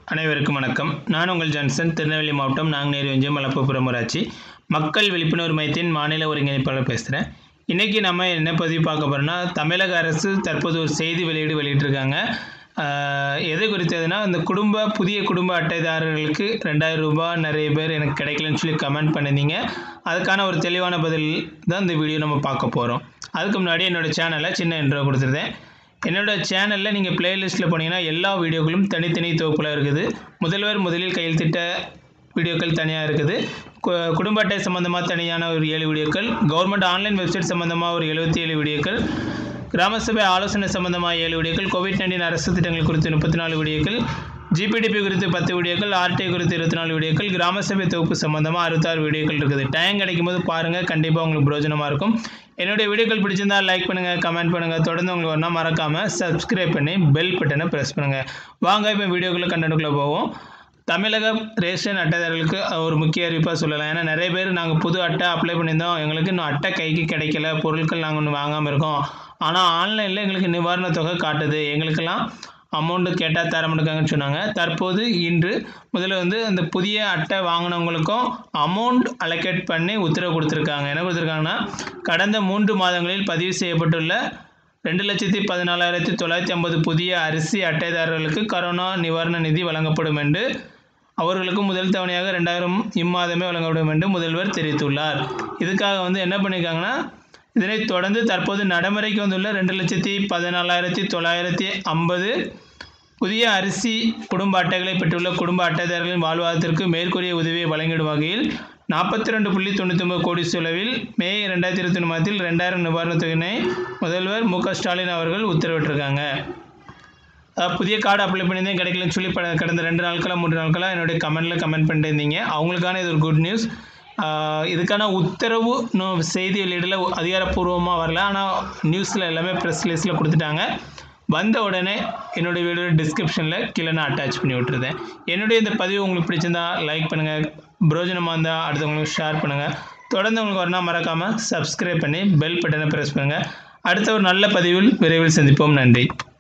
அனைவருக்கும் வணக்கம். நான் உங்கள் ஜான்சன், திருநெல்வேலி மாவட்டம் நாங்குநேரி ஒன்றியம் மலப்புப்புறம் ஊராட்சி மக்கள் விழிப்புணர்வு மையத்தின் மாநில ஒருங்கிணைப்பாளர் பேசுகிறேன். இன்றைக்கி நம்ம என்ன பதிவு பார்க்க போகிறோம்னா, தமிழக அரசு தற்போது ஒரு செய்தி வெளியிட்டிருக்காங்க. எது குறித்ததுன்னா, இந்த புதிய குடும்ப அட்டைதாரர்களுக்கு 2000 ரூபாய் நிறைய பேர் எனக்கு கிடைக்கலன்னு சொல்லி கமெண்ட் பண்ணியிருந்தீங்க. அதுக்கான ஒரு தெளிவான பதில் தான் இந்த வீடியோ நம்ம பார்க்க போகிறோம். அதுக்கு முன்னாடி என்னோடய சேனலை சின்ன இன்ட்ரோ கொடுத்துருந்தேன். என்னோடய சேனலில் நீங்கள் பிளேலிஸ்ட்டில் போனீங்கன்னா எல்லா வீடியோக்களும் தனித்தனி தொகுப்பில் இருக்குது. முதலில் கையெழுத்திட்ட வீடியோக்கள் தனியாக இருக்குது. குடும்ப அட்டை சம்மந்தமாக தனியான ஒரு 7 வீடியோக்கள், கவர்மெண்ட் ஆன்லைன் வெப்சைட் சம்மந்தமாக ஒரு 77 வீடியோக்கள், கிராம சபை ஆலோசனை சம்மந்தமாக 7 வீடியோக்கள், கோவிட்-19 அரசு திட்டங்கள் குறித்து 34 வீடியோக்கள், ஜிபிடிபி குறித்து 10 வீடியோக்கள், ஆர்டிஐ குறித்து 24 வீடியோக்கள், கிராம சபை தொகுப்பு சம்மந்தமாக 66 வீடியோக்கள் இருக்குது. டைம் கிடைக்கும் போது பாருங்கள், கண்டிப்பாக உங்களுக்கு பிரயோஜனமாக இருக்கும். என்னுடைய வீடியோக்கள் பிடிச்சிருந்தால் லைக் பண்ணுங்கள், கமெண்ட் பண்ணுங்கள். தொடர்ந்து உங்களுக்கு வரனா மறக்காமல் சப்ஸ்கிரைப் பண்ணி பெல் பட்டனை ப்ரெஸ் பண்ணுங்கள். வாங்க இப்போ வீடியோக்குள்ளே கண்டென்ட்டுக்குள்ளே போவோம். தமிழக ரேஷன் அட்டைதாரர்களுக்கு ஒரு முக்கிய அறிவிப்பாக சொல்லலாம். ஏன்னா நிறைய பேர் நாங்கள் புது அட்டை அப்ளை பண்ணியிருந்தோம், எங்களுக்கு இன்னும் அட்டை கைக்கு கிடைக்கல, பொருட்கள் நாங்கள் ஒன்று வாங்காமல் இருக்கோம், ஆனால் ஆன்லைனில் எங்களுக்கு நிவாரணத் தொகை காட்டுது, எங்களுக்கெல்லாம் அமௌண்ட்டு கேட்டால் தர மாட்டாங்கன்னு சொன்னாங்க. தற்போது இன்று முதல்ல அந்த புதிய அட்டை வாங்கினவங்களுக்கும் அமௌண்ட் அலோகேட் பண்ணி உத்தரவு கொடுத்துருக்காங்க. என்ன கொடுத்துருக்காங்கன்னா, கடந்த 3 மாதங்களில் பதிவு செய்யப்பட்டுள்ள 2,14,950 புதிய அரிசி அட்டைதாரர்களுக்கு கரோனா நிவாரண நிதி வழங்கப்படும் என்று, அவர்களுக்கு முதல் தவணையாக 2000 இம்மாதமே வழங்கப்படும் என்று முதல்வர் தெரிவித்துள்ளார். இதுக்காக என்ன பண்ணியிருக்காங்கன்னா, இதனைத் தொடர்ந்து தற்போது நடைமுறைக்கு வந்துள்ள 2,14,950 புதிய அரிசி குடும்ப அட்டைகளை பெற்றுள்ள குடும்ப அட்டைதாரர்களின் வாழ்வாதாரத்திற்கு மேற்கூறிய உதவியை வழங்கிடும் வகையில் 42.99 கோடி செலவில் மே 2021 மாதத்தில் 2000 நிவாரணத் தொகையினை முதல்வர் மு க ஸ்டாலின் அவர்கள் உத்தரவிட்டிருக்காங்க. புதிய கார்டு அப்ளை பண்ணியிருந்தேன், கிடைக்கலன்னு சொல்லி கடந்த 2 நாட்களாக 3 நாட்களாக என்னுடைய கமெண்ட்டில் பண்ணிட்டு இருந்தீங்க. அவங்களுக்கான இது ஒரு குட் நியூஸ். இதுக்கான உத்தரவு இன்னும் செய்தி வெளியிடல, அதிகாரப்பூர்வமாக வரல, ஆனால் நியூஸில் எல்லாமே ப்ரெஸ் ரிலீஸில் கொடுத்துட்டாங்க. வந்த உடனே என்னுடைய வீடியோ டிஸ்கிரிப்ஷனில் கீழே நான் அட்டாச் பண்ணி விட்டுருந்தேன். என்னுடைய இந்த பதிவு உங்களுக்கு பிடிச்சிருந்தா லைக் பண்ணுங்கள், பிரயோஜனமாக இருந்தால் அடுத்தவங்களுக்கு ஷேர் பண்ணுங்கள். தொடர்ந்து உங்களுக்கு வரணும் மறக்காமல் சப்ஸ்கிரைப் பண்ணி பெல் பட்டனை ப்ரெஸ் பண்ணுங்கள். அடுத்த ஒரு நல்ல பதிவில் விரைவில் சந்திப்போம். நன்றி.